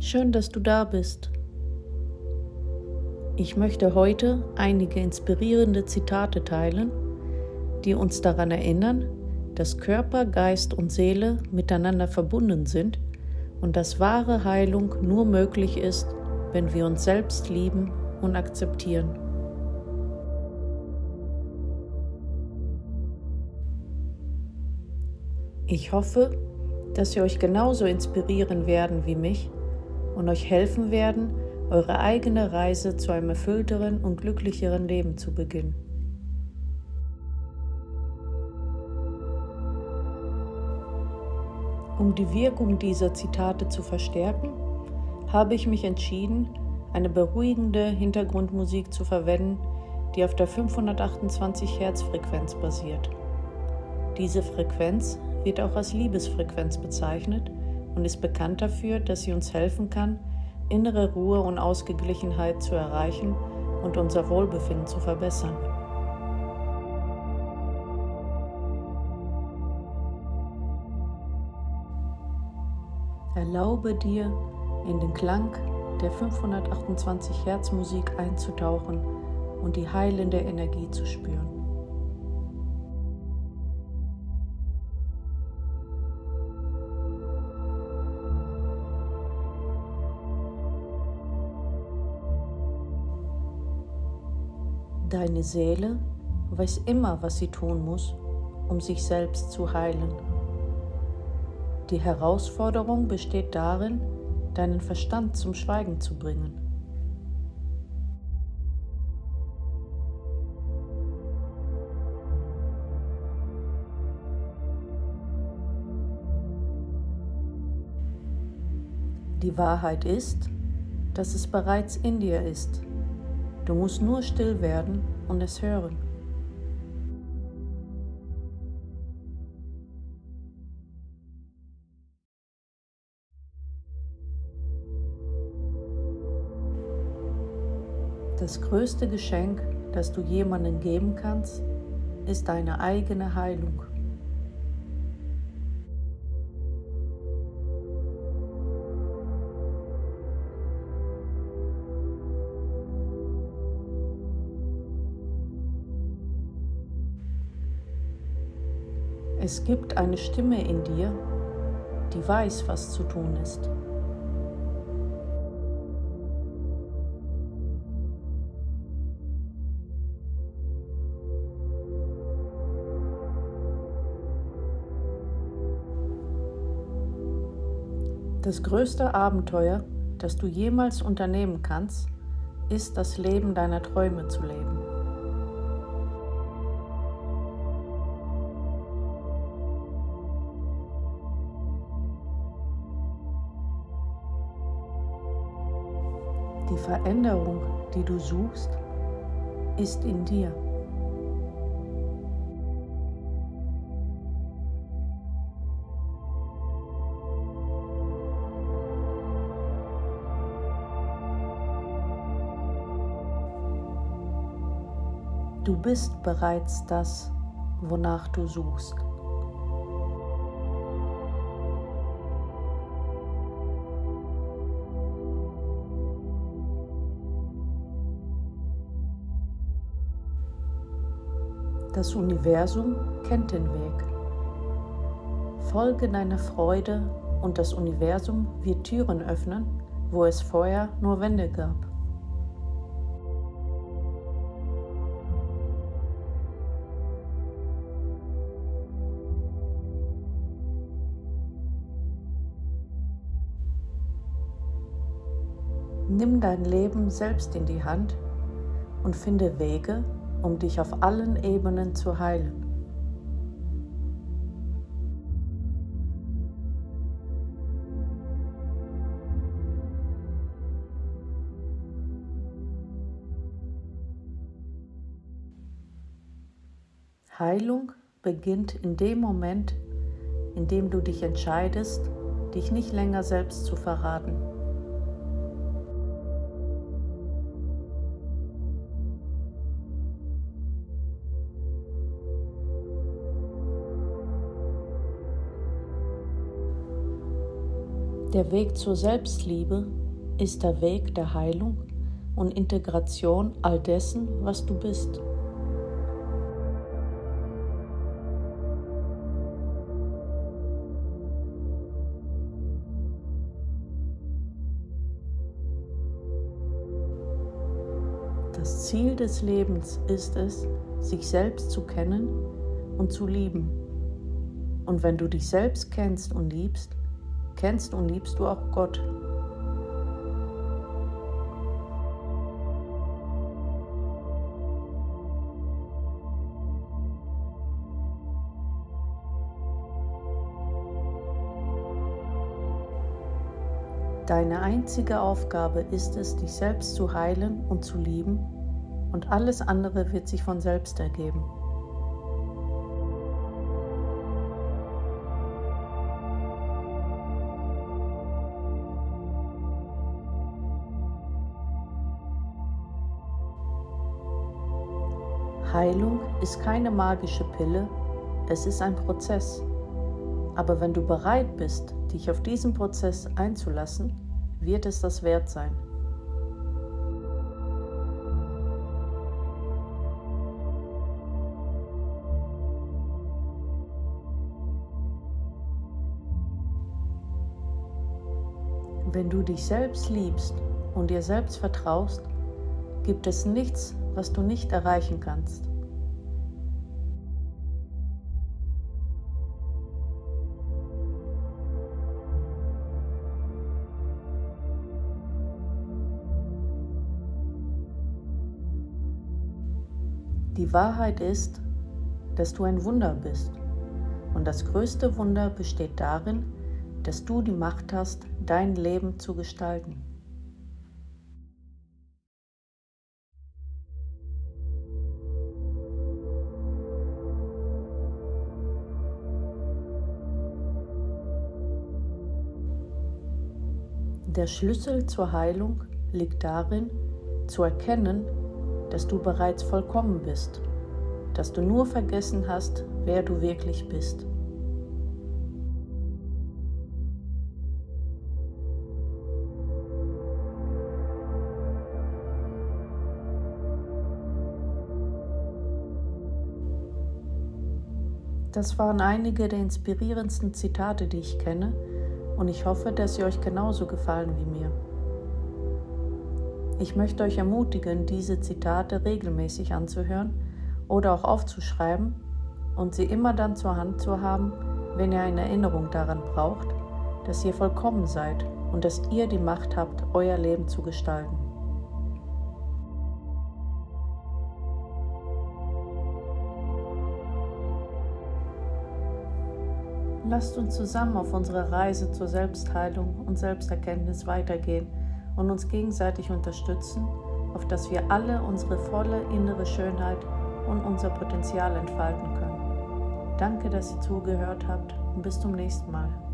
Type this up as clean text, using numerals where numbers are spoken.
Schön, dass du da bist. Ich möchte heute einige inspirierende Zitate teilen, die uns daran erinnern, dass Körper, Geist und Seele miteinander verbunden sind und dass wahre Heilung nur möglich ist, wenn wir uns selbst lieben und akzeptieren. Ich hoffe, dass sie euch genauso inspirieren werden wie mich und euch helfen werden, eure eigene Reise zu einem erfüllteren und glücklicheren Leben zu beginnen. Um die Wirkung dieser Zitate zu verstärken, habe ich mich entschieden, eine beruhigende Hintergrundmusik zu verwenden, die auf der 528 Hertz Frequenz basiert. Diese Frequenz wird auch als Liebesfrequenz bezeichnet und ist bekannt dafür, dass sie uns helfen kann, innere Ruhe und Ausgeglichenheit zu erreichen und unser Wohlbefinden zu verbessern. Erlaube dir, in den Klang der 528 Hertz Musik einzutauchen und die heilende Energie zu spüren. Deine Seele weiß immer, was sie tun muss, um sich selbst zu heilen. Die Herausforderung besteht darin, deinen Verstand zum Schweigen zu bringen. Die Wahrheit ist, dass es bereits in dir ist. Du musst nur still werden und es hören. Das größte Geschenk, das du jemandem geben kannst, ist deine eigene Heilung. Es gibt eine Stimme in dir, die weiß, was zu tun ist. Das größte Abenteuer, das du jemals unternehmen kannst, ist, das Leben deiner Träume zu leben. Die Veränderung, die du suchst, ist in dir. Du bist bereits das, wonach du suchst. Das Universum kennt den Weg. Folge deiner Freude und das Universum wird Türen öffnen, wo es vorher nur Wände gab. Nimm dein Leben selbst in die Hand und finde Wege, um dich auf allen Ebenen zu heilen. Heilung beginnt in dem Moment, in dem du dich entscheidest, dich nicht länger selbst zu verraten. Der Weg zur Selbstliebe ist der Weg der Heilung und Integration all dessen, was du bist. Das Ziel des Lebens ist es, sich selbst zu kennen und zu lieben. Und wenn du dich selbst kennst und liebst du auch Gott. Deine einzige Aufgabe ist es, dich selbst zu heilen und zu lieben, und alles andere wird sich von selbst ergeben. Heilung ist keine magische Pille, es ist ein Prozess. Aber wenn du bereit bist, dich auf diesen Prozess einzulassen, wird es das wert sein. Wenn du dich selbst liebst und dir selbst vertraust, gibt es nichts, was du nicht erreichen kannst. Die Wahrheit ist, dass du ein Wunder bist. Und das größte Wunder besteht darin, dass du die Macht hast, dein Leben zu gestalten. Der Schlüssel zur Heilung liegt darin, zu erkennen, dass du bereits vollkommen bist, dass du nur vergessen hast, wer du wirklich bist. Das waren einige der inspirierendsten Zitate, die ich kenne, und ich hoffe, dass sie euch genauso gefallen wie mir. Ich möchte euch ermutigen, diese Zitate regelmäßig anzuhören oder auch aufzuschreiben und sie immer dann zur Hand zu haben, wenn ihr eine Erinnerung daran braucht, dass ihr vollkommen seid und dass ihr die Macht habt, euer Leben zu gestalten. Lasst uns zusammen auf unserer Reise zur Selbstheilung und Selbsterkenntnis weitergehen und uns gegenseitig unterstützen, auf dass wir alle unsere volle innere Schönheit und unser Potenzial entfalten können. Danke, dass ihr zugehört habt, und bis zum nächsten Mal.